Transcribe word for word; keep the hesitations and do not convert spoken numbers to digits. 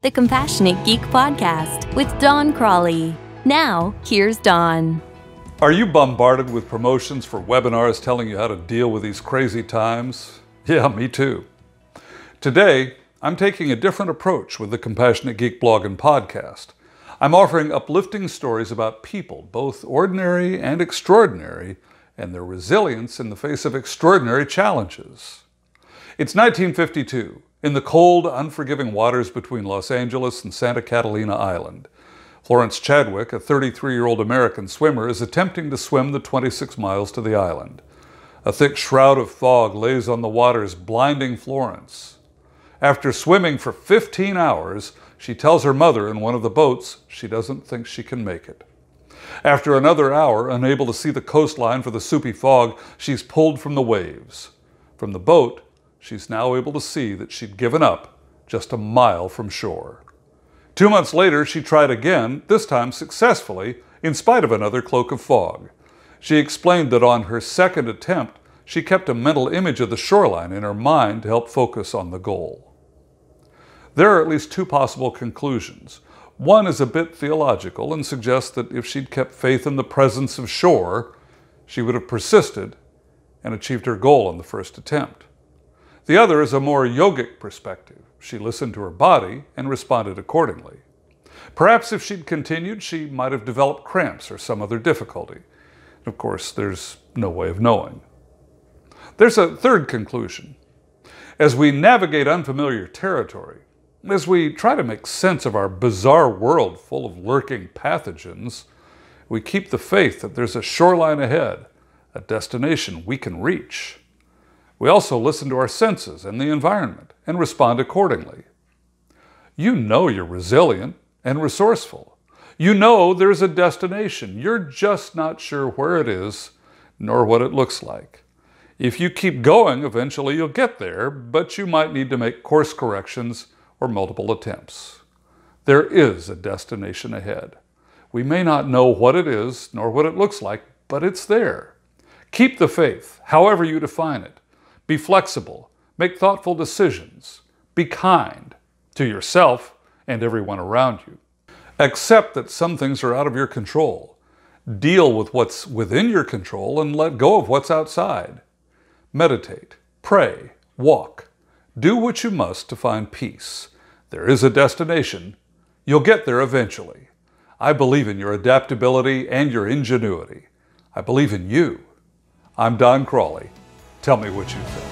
the Compassionate Geek Podcast with Don Crawley. Now, here's Don. Are you bombarded with promotions for webinars telling you how to deal with these crazy times? Yeah, me too. Today, I'm taking a different approach with the Compassionate Geek blog and podcast. I'm offering uplifting stories about people, both ordinary and extraordinary, and their resilience in the face of extraordinary challenges. It's nineteen fifty-two, in the cold, unforgiving waters between Los Angeles and Santa Catalina Island. Florence Chadwick, a thirty-three-year-old American swimmer, is attempting to swim the twenty-six miles to the island. A thick shroud of fog lays on the waters, blinding Florence. After swimming for fifteen hours, she tells her mother in one of the boats she doesn't think she can make it. After another hour, unable to see the coastline for the soupy fog, she's pulled from the waves. From the boat, she's now able to see that she'd given up just a mile from shore. Two months later, she tried again, this time successfully, in spite of another cloak of fog. She explained that on her second attempt, she kept a mental image of the shoreline in her mind to help focus on the goal. There are at least two possible conclusions. One is a bit theological and suggests that if she'd kept faith in the presence of shore, she would have persisted and achieved her goal on the first attempt. The other is a more yogic perspective. She listened to her body and responded accordingly. Perhaps if she'd continued, she might have developed cramps or some other difficulty. Of course, there's no way of knowing. There's a third conclusion. As we navigate unfamiliar territory, as we try to make sense of our bizarre world full of lurking pathogens, we keep the faith that there's a shoreline ahead, a destination we can reach. We also listen to our senses and the environment and respond accordingly. You know you're resilient and resourceful. You know there's a destination. You're just not sure where it is nor what it looks like. If you keep going, eventually you'll get there, but you might need to make course corrections or multiple attempts. There is a destination ahead. We may not know what it is nor what it looks like, but it's there. Keep the faith, however you define it. Be flexible, make thoughtful decisions, be kind to yourself and everyone around you. Accept that some things are out of your control. Deal with what's within your control and let go of what's outside. Meditate, pray, walk. Do what you must to find peace. There is a destination. You'll get there eventually. I believe in your adaptability and your ingenuity. I believe in you. I'm Don Crawley. Tell me what you think.